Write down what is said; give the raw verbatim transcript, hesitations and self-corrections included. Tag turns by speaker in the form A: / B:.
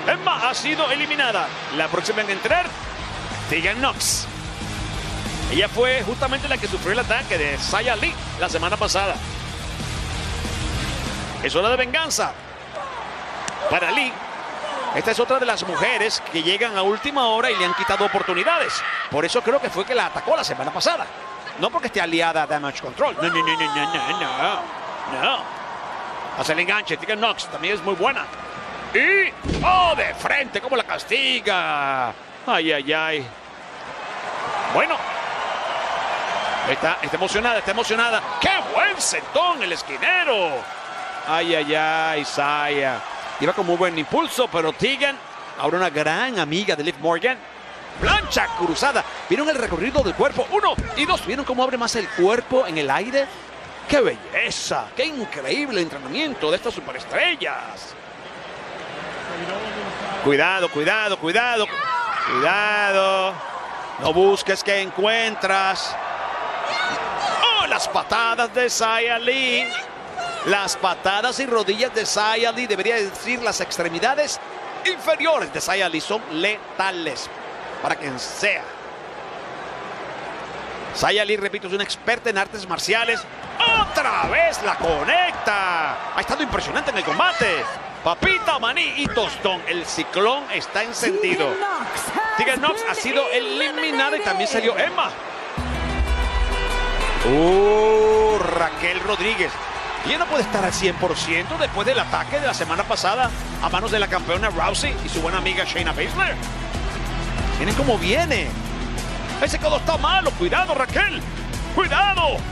A: Emma ha sido eliminada. La próxima en entrar, Tegan Knox. Ella fue justamente la que sufrió el ataque de Xia Li la semana pasada. Es hora de venganza para Li. Esta es otra de las mujeres que llegan a última hora y le han quitado oportunidades. Por eso creo que fue que la atacó la semana pasada. No porque esté aliada a Damage Control. No, no, no, no, no, no, no. no. Hace el enganche. Tegan Knox también es muy buena. Y... ¡oh, de frente! ¿Cómo la castiga? Ay, ay, ay. Bueno. Está, está emocionada, está emocionada. ¡Qué buen sentón el esquinero! Ay, ay, ay, Xia. Iba con muy buen impulso, pero Tegan, ahora una gran amiga de Liv Morgan. Plancha cruzada. ¿Vieron el recorrido del cuerpo? Uno y dos. ¿Vieron cómo abre más el cuerpo en el aire? ¡Qué belleza! ¡Qué increíble entrenamiento de estas superestrellas! Cuidado, cuidado, cuidado. Cuidado. No busques que encuentras. ¡Oh, las patadas de Xia Li! Las patadas y rodillas de Xia Li, debería decir las extremidades inferiores de Xia Li, son letales para quien sea. Xia Li, repito, es una experta en artes marciales. ¡Otra vez la conecta! Ha estado impresionante en el combate. Papita, maní y tostón. El ciclón está encendido. Tegan Knox ha sido eliminada y también salió Emma. Uh, Raquel Rodríguez. Y ella no puede estar al cien por ciento después del ataque de la semana pasada a manos de la campeona Rousey y su buena amiga Shayna Baszler. Miren cómo viene. Ese codo está malo. Cuidado, Raquel. Cuidado.